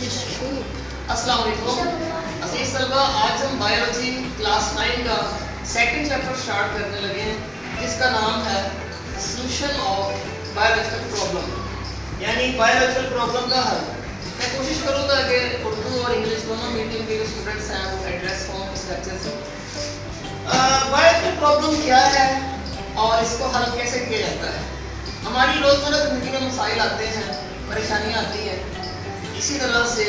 अस्सलाम वालेकुम अज़ीज़ तलबा, आज हम बायोलॉजी क्लास 9 का सेकंड चैप्टर स्टार्ट करने लगे हैं जिसका नाम है सॉल्यूशन ऑफ बायोलॉजिकल प्रॉब्लम, यानी बायोलॉजिकल प्रॉब्लम का हल। मैं कोशिश करूँगा कि उर्दू और इंग्लिश दोनों मीडियम के जो स्टूडेंट्स हैं वो एड्रेस हों इस लेक्चर से। बायोलॉजिकल प्रॉब्लम क्या है और इसको हल कैसे किया जाता है। हमारी रोज़मर्रा ज़िंदगी में मसाइल आते हैं, परेशानियाँ आती हैं, इसी तरह से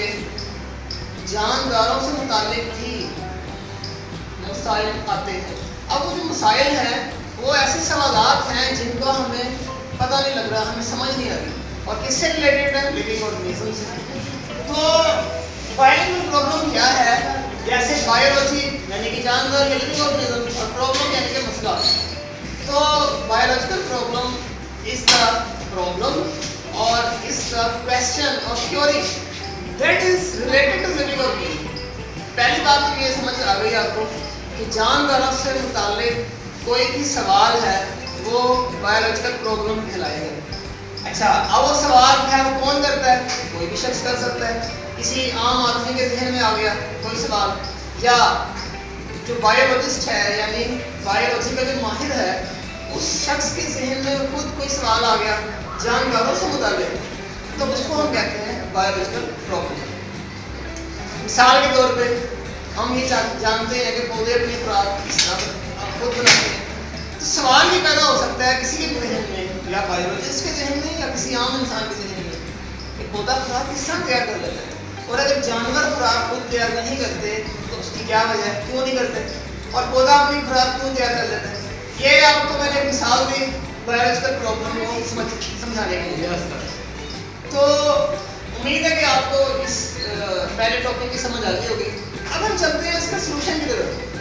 जानदारों से मुताल्लिक भी मसाइल आते हैं। अब वो जो मसाइल हैं वो ऐसे सवालात हैं जिनका हमें पता नहीं लग रहा, हमें समझ नहीं आ रही और किससे रिलेटेड है, लिविंग ऑर्गेनिज्म से। तो बायोलॉजिकल प्रॉब्लम क्या है, जैसे बायोलॉजी यानी कि जानवर या लिविंग ऑर्गेनिज्म और प्रॉब्लम यानी कि मसला। तो biological problem is the problem और is the question of curing that is related to living organism. पहली बात तो ये समझ आ गई आपको कि जानवरों से मुताल्लिक कोई भी सवाल है वो बायोलॉजिकल प्रॉब्लम कहलाएगा। अच्छा, अब वो सवाल है वो कौन करता है? कोई भी शख्स कर सकता है। किसी आम आदमी के जहन में आ गया कोई सवाल, या जो बायोलॉजिस्ट है यानी बायोलॉजी का जो माहिर है उस शख्स के जहन में खुद कोई सवाल आ गया जानवरों से मुताल्लिक, तो उसको हम कहते हैं बायोलॉजिकल प्रॉब्लम। मिसाल के तौर पे हम ये जानते हैं कि पौधे अपनी खुराक किस तरह खुद बनाते हैं, तो सवाल ये पैदा हो सकता है किसी के जहन में, या बायोलॉजिस्ट के जहन में या किसी आम इंसान के जहन में, कि पौधा खुराक किस तरह तैयार कर लेता है। और अगर जानवर खुराक खुद तैयार नहीं करते तो उसकी क्या वजह है, क्यों नहीं करते, और पौधा अपनी खुराक क्यों तैयार कर लेता है। ये आपको मैंने मिसाल दी बायोलॉजिकल प्रॉब्लम को समझाने के लिए। तो उम्मीद है कि आपको इस पहले टॉपिक की समझ आती होगी। अब हम चलते हैं इसका सलूशन की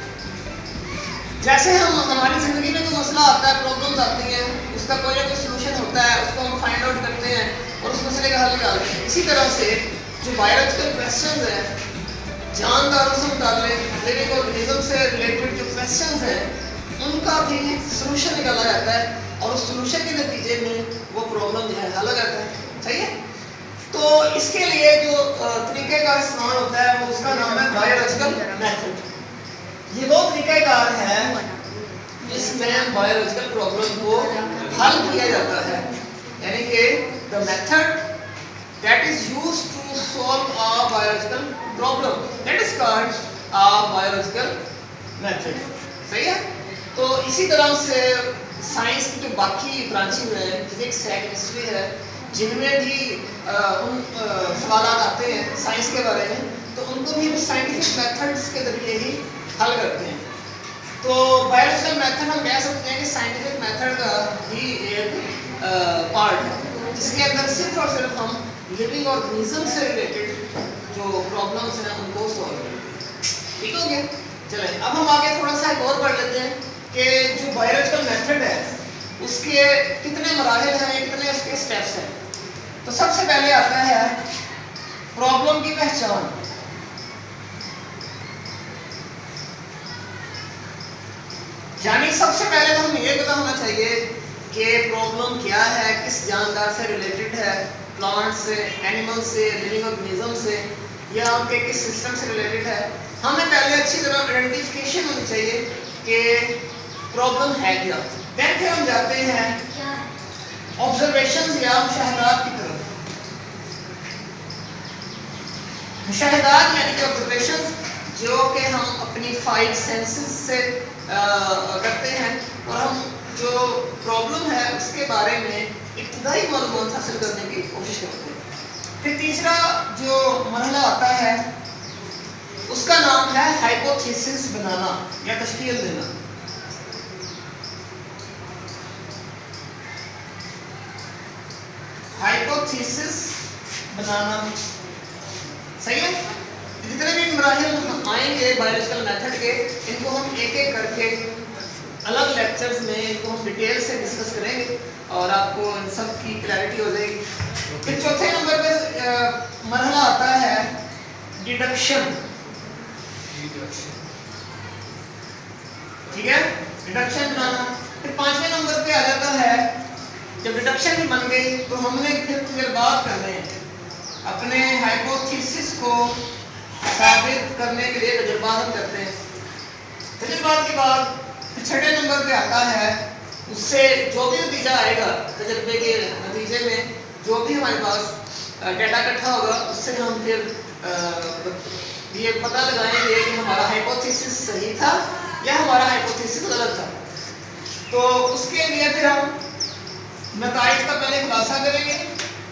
तरफ। जैसे हम हमारी ज़िंदगी में जो मसला आता है, प्रॉब्लम्स आती हैं, उसका कोई ना कोई सलूशन होता है, उसको हम फाइंड आउट करते हैं और उस मसले का हल निकालते हैं। इसी तरह से जो बायोलॉजिकल क्वेश्चंस हैं, जानदारों से मुताल्लिक लिविंग ऑर्गेनिज्म से रिलेटेड जो क्वेश्चंस हैं उनका भी सलूशन निकाला जाता है और उस सलूशन के नतीजे में वो प्रॉब्लम जो है हल हो जाता है। सही है। तो इसके लिए जो तरीके का इस्तेमाल होता है वो उसका नाम है बायोलॉजिकल मेथड। ये वो तरीक़ाकार है जिसमें बायोलॉजिकल प्रॉब्लम को हल किया जाता है, यानी कि the method that is used to solve a biological problem that is called a biological method. सही है। तो इसी तरह से साइंस की जो बाकी ब्रांचेज हैं, फिजिक्स है, केमिस्ट्री है, जिनमें भी उन सवालात आते हैं साइंस के बारे में, तो उनको भी हम साइंटिफिक मेथड्स के ज़रिए ही हल करते हैं। तो बायोलॉजिकल मेथड हम कह सकते हैं कि साइंटिफिक मेथड का ही एक पार्ट है जिसके अंदर सिर्फ और सिर्फ हम लिविंग ऑर्गेनिज्म से रिलेटेड जो प्रॉब्लम्स हैं उनको सॉल्व करते हैं। ठीक हो गया। चलें अब हम आगे थोड़ा सा और पढ़ लेते हैं कि जो बायोलॉजिकल मेथड है उसके कितने मराहिल हैं, कितने उसके स्टेप्स हैं। तो सबसे पहले आता है प्रॉब्लम की पहचान। यानी सबसे पहले तो हमें ये पता होना चाहिए कि प्रॉब्लम क्या है, किस जानदार से रिलेटेड है, प्लांट से, एनिमल से, लिविंग ऑर्गेनिज्म से, या उनके किस सिस्टम से रिलेटेड है। हमें पहले अच्छी तरह आइडेंटिफिकेशन होनी चाहिए कि प्रॉब्लम है क्या। देन फिर हम जाते हैं ऑब्जर्वेशंस या मुशाहदात की तरफ। मुशाहदात यानी कि ऑब्जर्वेशंस जो कि हम अपनी 5 सेंसेस से करते हैं और हम जो प्रॉब्लम है उसके बारे में इब्तिदाई मालूमात हासिल करने की कोशिश करते हैं। फिर तीसरा जो मरहला आता है उसका नाम है हाइपोथेसिस बनाना या तशकील देना। हाइपोथेसिस बनाना। सही है। जितने भी मराहिल आएंगे बायोलॉजिकल मेथड के, इनको हम एक एक करके अलग लेक्चर्स में इनको हम डिटेल से डिस्कस करेंगे और आपको इन सब की क्लैरिटी हो जाएगी। फिर चौथे नंबर पे मरहला आता है डिडक्शन। ठीक है, डिडक्शन बनाना। फिर 5वें नंबर पे आ जाता है जब डिडक्शन भी बन गई तो हमने फिर तजर्बात करने हैं اپنے ہائپوتھیسس کو ثابت کرنے کے لیے تجربات کرتے ہیں. تجربات کے بعد چھٹے نمبر پہ آتا ہے اس سے جو بھی نتیجہ آئے گا تجربے کے نتیجے میں جو بھی ہمارے پاس ڈیٹا اکٹھا ہوگا اس سے ہم پھر یہ پتہ لگائیں گے کہ ہمارا ہائپوتھیسس صحیح تھا یا ہمارا ہائپوتھیسس غلط تھا. تو اس کے لیے پھر ہم نتائج کا پہلے خلاصہ کریں گے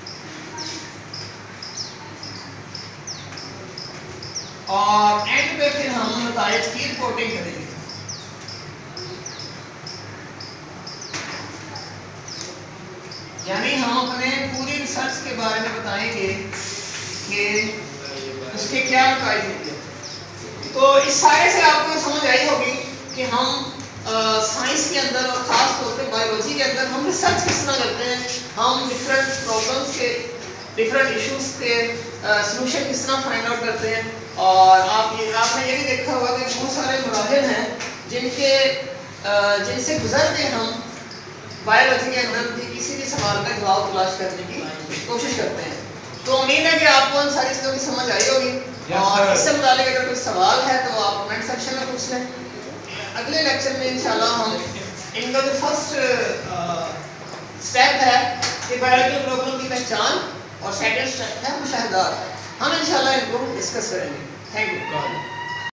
اور اینڈ پہ پھر ہم نتائج کی رپورٹنگ کریں گے. یعنی ہم اپنے پوری ریسرچ کے بارے میں بتائیں گے کہ اس کے کیا نتائج نکلے. تو اس سارے سے آپ کو سمجھ آئی ہوگی کہ ہم سائنس کے اندر اور خاص طور پہ بایولوجی کے اندر ہم ریسرچ کس طرح کرتے ہیں, ہم ڈفرینٹ پرابلمس کے ڈفرینٹ ایشوز کے سلوشن کس طرح فائنڈ آؤٹ کرتے ہیں. اور آپ نے یہ بھی دیکھا ہوگا کہ بہت سارے مراحل ہیں جن سے گزر کے ہم بایولوجی کے اندر بھی کسی بھی سوال کا جواب تلاش کرنے کی کوشش کرتے ہیں. تو امید ہے کہ آپ کو ان ساری چیزوں کی سمجھ آئی ہوگی. اور اس سے متعلق اگر کوئی سوال ہے تو آپ کمنٹ سیکشن میں پوچھ لیں. اگلے لیکچر میں انشاءاللہ ہم ان کا جو فرسٹ اسٹیپ ہے کہ بایولوجیکل پرابلم کی پہچان اور سیکنڈ اسٹیپ ہے مشاہدات, ہم انشاءاللہ ان کو ڈسکس کریں گے. Thank you.